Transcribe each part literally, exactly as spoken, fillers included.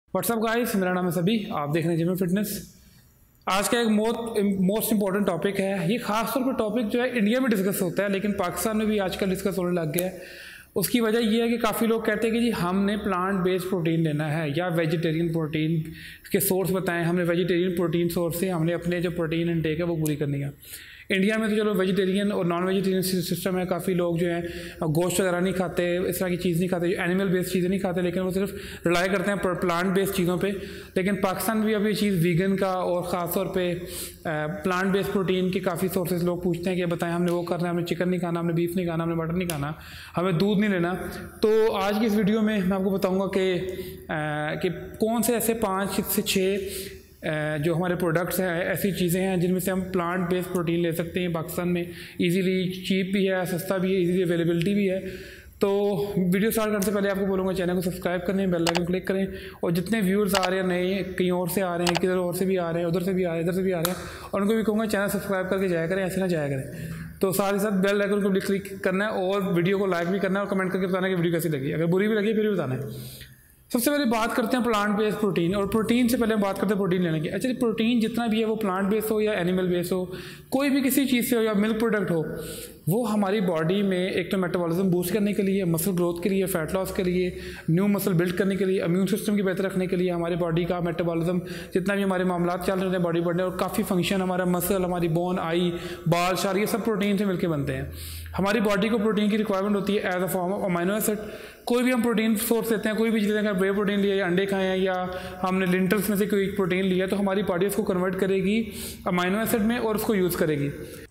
WhatsApp guys, मेरा नाम है सभी, आप देख रहे हैं जिम फिटनेस। आज का एक मोस्ट मोस्ट इंपॉर्टेंट टॉपिक है। ये खास तौर पर टॉपिक जो है इंडिया में डिस्कस होता है, लेकिन पाकिस्तान में भी आजकल डिस्कस होने लग गया है। उसकी वजह यह है कि काफ़ी लोग कहते हैं कि जी हमने प्लांट बेस्ड प्रोटीन लेना है या वेजिटेरियन प्रोटीन के सोर्स बताएं। हमने वेजिटेरियन प्रोटीन सोर्स से हमने अपने जो प्रोटीन इनटेक है वो पूरी करनी है। इंडिया में तो चलो वेजिटेरियन और नॉन वेजिटेरियन सिस्टम है। काफ़ी लोग जो हैं गोश्त वगैरह नहीं खाते, इस तरह की चीज़ नहीं खाते, एनिमल बेस्ड चीज़ें नहीं खाते, लेकिन वो सिर्फ रिलाई करते हैं प्लांट बेस्ड चीज़ों पे। लेकिन पाकिस्तान में भी अब ये चीज़ वीगन का और ख़ास तौर पे प्लांट बेस्ड प्रोटीन के काफ़ी सोर्सेज लोग पूछते हैं कि बताएं हमने वो करना है, हमने चिकन नहीं खाना, हमने बीफ नहीं खाना, हमने मटन नहीं खाना, हमें दूध नहीं लेना। तो आज की इस वीडियो में मैं आपको बताऊँगा कि कि कौन से ऐसे पाँच से छः जो हमारे प्रोडक्ट्स हैं, ऐसी चीज़ें हैं जिनमें से हम प्लांट बेस्ड प्रोटीन ले सकते हैं। पाकिस्तान में इजीली चीप भी है, सस्ता भी है, इजीली अवेलेबिलिटी भी है। तो वीडियो स्टार्ट करने से पहले आपको बोलूँगा चैनल को सब्सक्राइब करें, बेल आइकन क्लिक करें। और जितने व्यूअर्स आ रहे हैं नए, कहीं और से आ रहे हैं, किधर और से भी आ रहे हैं, उधर से भी आ रहे हैं, इधर से भी आ रहे हैं, और उनको भी कहूँगा चैनल सब्सक्राइब करके जाया करें, ऐसे ना जाया करें। तो साथ ही साथ बेल आइकन को भी क्लिक करना है और वीडियो को लाइक भी करना है और कमेंट करके बताना कि वीडियो कैसी लगी। अगर बुरी भी लगी फिर भी बताना है। सबसे पहले बात करते हैं प्लांट बेस्ड प्रोटीन। और प्रोटीन से पहले हम बात करते हैं प्रोटीन लेने की। अच्छा, प्रोटीन जितना भी है वो प्लांट बेस्ड हो या एनिमल बेस्ड हो, कोई भी किसी चीज़ से हो या मिल्क प्रोडक्ट हो, वो हमारी बॉडी में एक तो मेटाबॉलिज्म बूस्ट करने के लिए, मसल ग्रोथ के लिए, फैट लॉस के लिए, न्यू मसल बिल्ड करने के लिए, इम्यून सिस्टम की बेहतर रखने के लिए, हमारे बॉडी का मेटाबॉलिज्म जितना भी हमारे मामला चल रहे हैं बॉडी बढ़ने और काफ़ी फंक्शन, हमारा मसल, हमारी बोन, आई, बाल, शार, ये सब प्रोटीन से मिलकर बनते हैं। हमारी बॉडी को प्रोटीन की रिक्वायरमेंट होती है as a form of amino acid. कोई भी हम प्रोटीन सोर्स लेते हैं, कोई भी चीज़ अगर वे प्रोटीन लिया या अंडे खाए हैं या हमने लिंटल्स में से कोई प्रोटीन लिया, तो हमारी बॉडी उसको कन्वर्ट करेगी अमाइनो एसिड में और उसको यूज़ करेगी।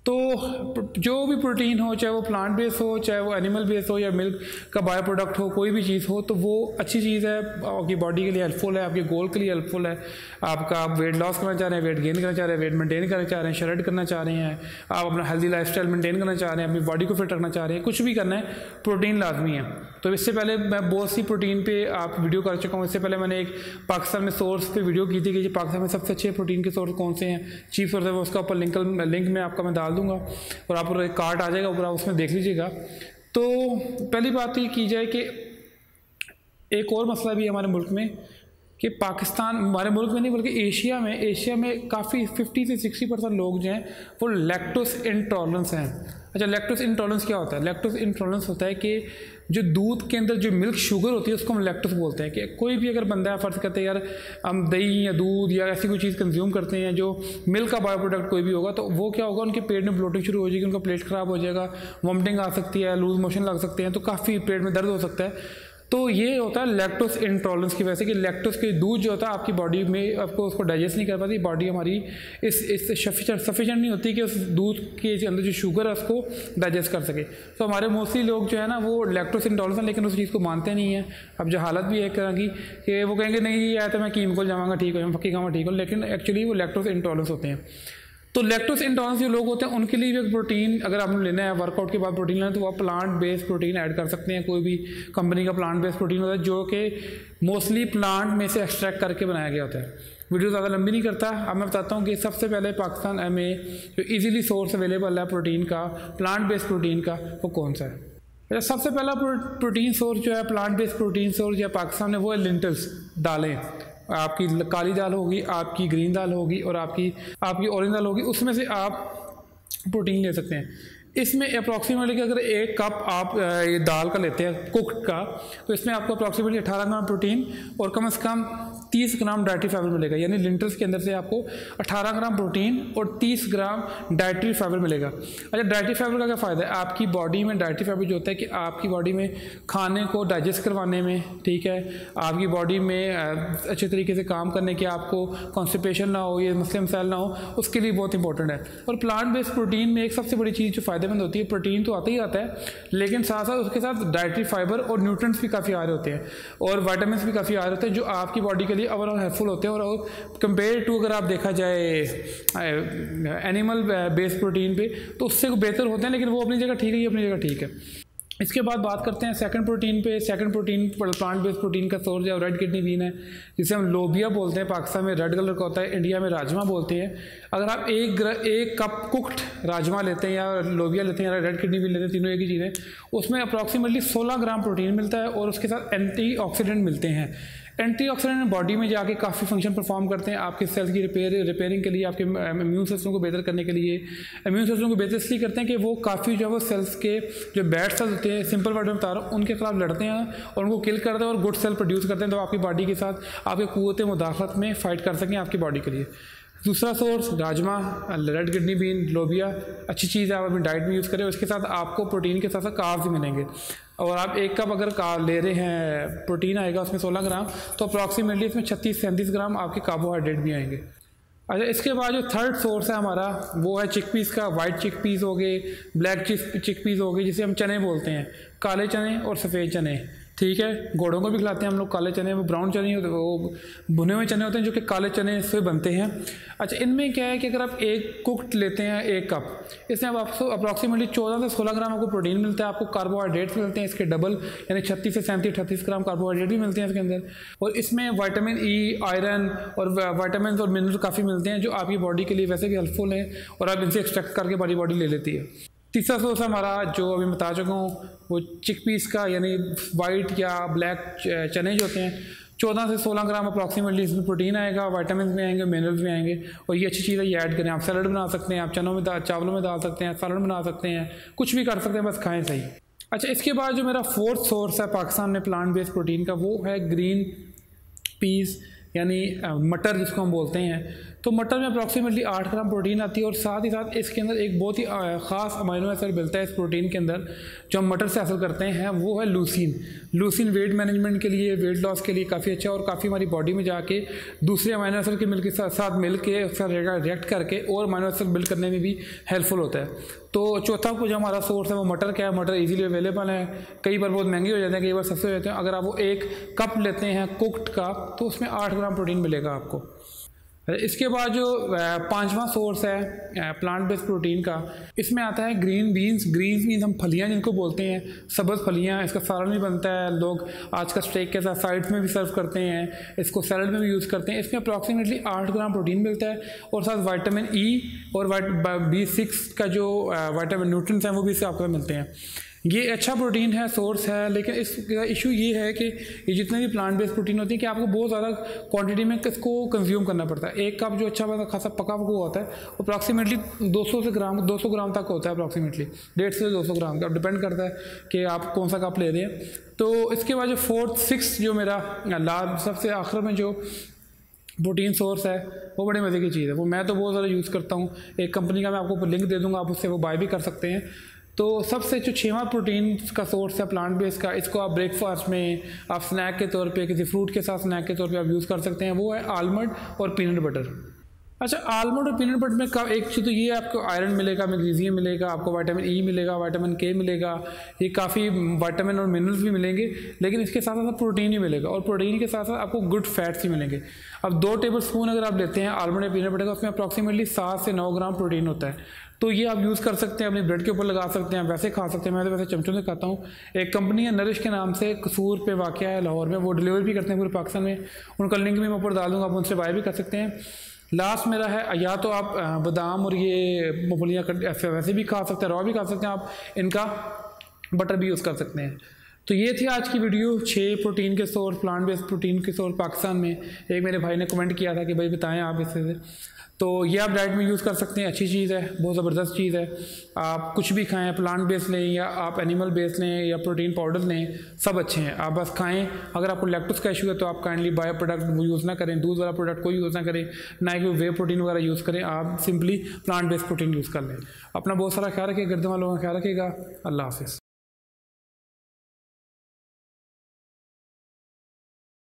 तो जो भी प्रोटीन हो, चाहे वो प्लांट बेस्ड हो, चाहे वो एनिमल बेस्ड हो या मिल्क का बायो प्रोडक्ट हो, कोई भी चीज़ हो, तो वो अच्छी चीज़ है, आपकी बॉडी के लिए हेल्पफुल है, आपके गोल के लिए हेल्पफुल है। आपका वेट लॉस करना चाह रहे हैं, वेट गेन करना चाह रहे हैं, वेट मेंटेन करना चाह रहे हैं, शेड करना चाह रहे हैं, आप अपना हेल्दी लाइफस्टाइल मेंटेन करना चाह रहे हैं, अपनी बॉडी को फिट रखना चाह रहे हैं, कुछ भी करना है, प्रोटीन लाजमी है। तो इससे पहले मैं बहुत सी प्रोटीन पे आप वीडियो कर चुका हूँ। इससे पहले मैंने एक पाकिस्तान में सोर्स पे वीडियो की थी कि पाकिस्तान में सबसे अच्छे प्रोटीन के सोर्स कौन से हैं, चीफ सोर्स है वो, उसका ऊपर लिंक लिंक में आपका मैं डाल दूंगा और आप एक कार्ड आ जाएगा ऊपर, आप उसमें देख लीजिएगा। तो पहली बात ये की जाए कि एक और मसला भी है हमारे मुल्क में कि पाकिस्तान, हमारे मुल्क में नहीं बल्कि एशिया में एशिया में काफ़ी फिफ्टी से सिक्सटी परसेंट लोग जो हैं वो लैक्टोस इंटॉलरेंस हैं। अच्छा, लैक्टोस इंटॉलरेंस क्या होता है? लैक्टोस इंटॉलरेंस होता है कि जो दूध के अंदर जो मिल्क शुगर होती है उसको हम लैक्टोस बोलते हैं। कि कोई भी अगर बंदा फ़र्ज करते हैं यार हम दही या दूध या ऐसी कोई चीज़ कंज्यूम करते हैं जो मिल्क का बायो प्रोडक्ट कोई भी होगा, तो वो क्या होगा, उनके पेट में ब्लोटिंग शुरू हो जाएगी, उनका पेट ख़राब हो जाएगा, वॉमिटिंग आ सकती है, लूज मोशन लग सकते हैं, तो काफ़ी पेट में दर्द हो सकता है। तो ये होता है लैक्टोस इंटॉलरेंस की वजह से कि लैक्टोस के दूध जो होता है आपकी बॉडी में आपको उसको डाइजेस्ट नहीं कर पाती, बॉडी हमारी इस इस सफिशेंट नहीं होती कि उस दूध के अंदर जो शुगर है उसको डाइजेस्ट कर सके। तो हमारे मोस्टली लोग जो है ना वो लैक्टोस इंटॉलरेंस हैं, लेकिन उस चीज़ को मानते नहीं हैं। अब जो हालत भी है एक तरह की कि वो कहेंगे नहीं ये आया तो मैं कीम को जाऊँगा ठीक हो, फक्की खाऊंगा ठीक हो, लेकिन एक्चुअली वो लैक्टोस इंटॉलरेंस होते हैं। तो लैक्टोस इंटॉलरेंस जो लोग होते हैं उनके लिए भी एक प्रोटीन अगर आपने लेना है, वर्कआउट के बाद प्रोटीन लेना है, तो आप प्लांट बेस्ड प्रोटीन ऐड कर सकते हैं। कोई भी कंपनी का प्लांट बेस्ड प्रोटीन होता है जो कि मोस्टली प्लांट में से एक्सट्रैक्ट करके बनाया गया होता है। वीडियो ज़्यादा लंबी नहीं करता, अब मैं बताता हूँ कि सबसे पहले पाकिस्तान में जो ईजीली सोर्स अवेलेबल है प्रोटीन का, प्लांट बेस्ड प्रोटीन का, वो कौन सा है? सबसे पहला प्रोटीन सोर्स जो है प्लांट बेस्ड प्रोटीन सोर्स या पाकिस्तान में वो है लिंटल्स, दालें। आपकी काली दाल होगी, आपकी ग्रीन दाल होगी और आपकी आपकी ऑरेंज दाल होगी, उसमें से आप प्रोटीन ले सकते हैं। इसमें अप्रॉक्सीमेटली अगर एक कप आप ये दाल का लेते हैं कुक्ड का, तो इसमें आपको अप्रॉक्सीमेटली अठारह ग्राम प्रोटीन और कम से कम तीस ग्राम डाइटरी फाइबर मिलेगा। यानी लिंटल्स के अंदर से आपको अठारह ग्राम प्रोटीन और तीस ग्राम डाइटरी फाइबर मिलेगा। अच्छा, डाइटरी फाइबर का क्या फ़ायदा है? आपकी बॉडी में डाइटरी फाइबर जो होता है कि आपकी बॉडी में खाने को डाइजेस्ट करवाने में, ठीक है, आपकी बॉडी में अच्छे तरीके से काम करने के, आपको कॉन्स्टिपेशन ना हो, ये मसले मसाइल ना हो, उसके लिए बहुत इंपॉर्टेंट है। और प्लांट बेस्ड प्रोटीन में एक सबसे बड़ी चीज़ जो फ़ायदेमंद होती है, प्रोटीन तो आता ही आता है, लेकिन साथ साथ उसके साथ डाइटरी फाइबर और न्यूट्रिएंट्स भी काफ़ी आ रहे होते हैं और विटामिन्स भी काफ़ी आ रहे होते हैं जो आपकी बॉडी के लिए ओवरऑल हेल्पफुल होते हैं। और कंपेयर टू अगर आप देखा जाए एनिमल बेस्ड प्रोटीन पे तो उससे बेहतर होते हैं, लेकिन वो अपनी जगह ठीक है, ये अपनी जगह ठीक है। इसके बाद बात करते हैं सेकंड प्रोटीन पे। Second protein plant based protein का सोर्स है रेड किडनी बीन है, जिसे हम लोबिया बोलते हैं। पाकिस्तान में रेड कलर का होता है, इंडिया में राजमा बोलते हैं। अगर आप एक एक कप कुक्ड राजमा लेते हैं या लोबिया लेते हैं या रेड किडनी बीन लेते हैं, तीनों एक ही चीज़ें, उसमें अप्रॉक्सीमेटली सोलह ग्राम प्रोटीन मिलता है और उसके साथ एंटीऑक्सीडेंट मिलते हैं। एंटीऑक्सीडेंट बॉडी में जाके काफ़ी फंक्शन परफॉर्म करते हैं आपके सेल्स की रिपेयर रिपेयरिंग के लिए, आपके इम्यून सिस्टम को बेहतर करने के लिए। इम्यून सिस्टम को बेहतर इसलिए करते हैं कि वो काफ़ी जो है वो सेल्स के जो बैड सेल्स होते हैं, सिंपल वर्ड में बता रहा हूँ, उनके खिलाफ लड़ते हैं और उनको किल करते हैं और गुड सेल प्रोड्यूस करते हैं, तो आपकी बॉडी के साथ आपके क़ुव्वत मुदाफ़त में फ़ाइट कर सकें आपकी बॉडी के लिए। दूसरा सोर्स राजमा, रेड किडनी बीन, लोबिया, अच्छी चीज़ है, आप अपनी डाइट में यूज़ करें। उसके साथ आपको प्रोटीन के साथ साथ कार्ब्स भी मिलेंगे, और आप एक कप अगर कार्ब ले रहे हैं, प्रोटीन आएगा उसमें सोलह ग्राम, तो अप्रॉक्सीमेटली इसमें छत्तीस सैंतीस ग्राम आपके कार्बोहाइड्रेट भी आएंगे। अच्छा, इसके बाद जो थर्ड सोर्स है हमारा वो है चिकपीस का। वाइट चिकपीस हो गए, ब्लैक चिकपीस हो गए, जिसे हम चने बोलते हैं, काले चने और सफ़ेद चने, ठीक है। घोड़ों को भी खिलाते हैं हम लोग काले चने, वो ब्राउन चने होते हैं, वो भुने हुए चने होते हैं जो कि काले चने से बनते हैं। अच्छा, इनमें क्या है कि अगर आप एक कुक्ड लेते हैं एक कप, इसमें अब आपको अप्रॉक्सीमेटली चौदह से सोलह ग्राम आपको प्रोटीन मिलता है, आपको कार्बोहाइड्रेट्स मिलते हैं इसके डबल, यानी छत्तीस से सैंतीस अट्ठतीस ग्राम कार्बोहाइड्रेट भी मिलते हैं इसके अंदर, और इसमें वाइटामिन ई, आयरन और वाइटामिन और मिनरल काफ़ी मिलते हैं जो आपकी बॉडी के लिए वैसे भी हेल्पफुल हैं और आप इनसे एक्सट्रैक्ट करके बॉडी बॉडी ले लेती है। तीसरा सोर्स हमारा जो अभी बता चुका हूँ वो चिकपीस का, यानी वाइट या ब्लैक चने जो होते हैं, चौदह से सोलह ग्राम अप्रॉक्सीमेटली इसमें प्रोटीन आएगा, वाइटामिन भी आएंगे, मिनरल्स भी आएंगे, और ये अच्छी चीज़ है, ये ऐड करें। आप सैलड बना सकते हैं, आप चनों में दाल चावलों में डाल सकते हैं, सैलड बना सकते हैं, कुछ भी कर सकते हैं, बस खाएँ सही। अच्छा, इसके बाद जो मेरा फोर्थ सोर्स है पाकिस्तान में प्लांट बेस्ड प्रोटीन का, वो है ग्रीन पीस, यानी मटर जिसको हम बोलते हैं। तो मटर में अप्रॉक्सीमेटली आठ ग्राम प्रोटीन आती है, और साथ ही साथ इसके अंदर एक बहुत ही ख़ास अमाइनो एसिड मिलता है इस प्रोटीन के अंदर जो हम मटर से हासिल करते हैं, वो है लूसीन। लूसीन वेट मैनेजमेंट के लिए, वेट लॉस के लिए काफ़ी अच्छा, और काफ़ी हमारी बॉडी में जाके दूसरे अमाइनो एसिड के मिल के साथ साथ मिल के उसका रिएक्ट करके और अमाइनो एसिड बिल्ड करने में भी हेल्पफुल होता है। तो चौथा जो हमारा सोर्स है वो मटर क्या है, मटर इजीली अवेलेबल है, कई बार बहुत महंगे हो जाते हैं, कई बार सस्ते हो जाते हैं। अगर आप वो एक कप लेते हैं कुक्ड का, तो उसमें आठ ग्राम प्रोटीन मिलेगा आपको। इसके बाद जो पांचवा सोर्स है प्लांट बेस्ड प्रोटीन का, इसमें आता है ग्रीन बीन्स। ग्रीन बीन्स हम फलियां जिनको बोलते हैं, सब्ज़ फलियां, इसका सालन भी बनता है, लोग आज का स्टेक के साथ साइड्स में भी सर्व करते हैं, इसको सैलड में भी यूज़ करते हैं। इसमें अप्रॉक्सीमेटली आठ ग्राम प्रोटीन मिलता है, और साथ वाइटामिन ई और बी सिक्स का जो वाइटामिन न्यूट्रिएंट्स हैं वो भी इससे आपको मिलते हैं। ये अच्छा प्रोटीन है, सोर्स है, लेकिन इसका इशू ये है कि ये जितने भी प्लांट बेस्ड प्रोटीन होती है कि आपको बहुत ज़्यादा क्वांटिटी में इसको कंज्यूम करना पड़ता है। एक कप जो अच्छा खासा पका हुआ होता है अप्रॉक्सीमेटली दो सौ से ग्राम दो सौ ग्राम तक होता है, अप्रॉक्सीमेटली डेढ़ से दो सौ ग्राम, अब डिपेंड करता है कि आप कौन सा कप ले रहे हैं। तो इसके बाद जो फोर्थ सिक्स जो मेरा लास्ट सबसे आखिर में जो प्रोटीन सोर्स है वो बड़े मज़े की चीज़ है, वो मैं तो बहुत ज़्यादा यूज़ करता हूँ। एक कंपनी का मैं आपको लिंक दे दूँगा, आप उससे वो बाय भी कर सकते हैं। तो सबसे जो छेवां प्रोटीन का सोर्स है प्लांट बेस्ड का, इसको आप ब्रेकफास्ट में, आप स्नैक के तौर पे, किसी फ्रूट के साथ स्नैक के तौर पे आप यूज़ कर सकते हैं, वो है आलमंड और पीनट बटर। अच्छा, आलमंड और पीनट बटर में का एक चीज़ तो ये आपको आयरन मिलेगा, मैग्नीशियम मिलेगा, आपको विटामिन ई मिलेगा, विटामिन के मिलेगा, ये काफ़ी विटामिन और मिनरल्स भी मिलेंगे, लेकिन इसके साथ साथ प्रोटीन ही मिलेगा, और प्रोटीन के साथ साथ आपको गुड फैट्स ही मिलेंगे। अब दो टेबल स्पून अगर आप लेते हैं आलमंड या पीनट बटर का, उसमें अप्रॉक्सीमेटली सात से नौ ग्राम प्रोटीन होता है। तो ये आप यूज़ कर सकते हैं, अपनी ब्रेड के ऊपर लगा सकते हैं, वैसे खा सकते हैं। मैं तो वैसे चमचों से खाता हूँ। एक कंपनी है नरिश के नाम से, कसूर पे वाक़या है लाहौर में, वो डिलीवर भी करते हैं पूरे पाकिस्तान में, उनका लिंक भी मैं ऊपर डाल दूँगा, आप उनसे बाय भी कर सकते हैं। लास्ट मेरा है, या तो आप बादाम और ये मूंगफलियाँ वैसे भी खा सकते हैं, रॉ भी खा सकते हैं, आप इनका बटर भी यूज़ कर सकते हैं। तो ये थी आज की वीडियो, छः प्रोटीन के सोर्स, प्लांट बेस्ड प्रोटीन के सोर्स पाकिस्तान में। एक मेरे भाई ने कमेंट किया था कि भाई बताएं आप इससे, तो ये आप डाइट में यूज़ कर सकते हैं, अच्छी चीज़ है, बहुत ज़बरदस्त चीज़ है। आप कुछ भी खाएं, प्लांट बेस्ड लें या आप एनिमल बेस्ड लें या प्रोटीन पाउडर लें, सब अच्छे हैं, आप बस खाएं। अगर आपको लैक्टोज का इशू है तो आप काइंडली बायो प्रोडक्ट वो यूज़ ना करें, दूध वाला प्रोडक्ट कोई यूज़ ना करें, ना ही कोई वे प्रोटीन वगैरह यूज़ करें, आप simply plant based protein use कर लें। अपना बहुत सारा ख्याल रखिएगा, गर्दन वालों का ख्याल रखिएगा। अल्लाह हाफिज़।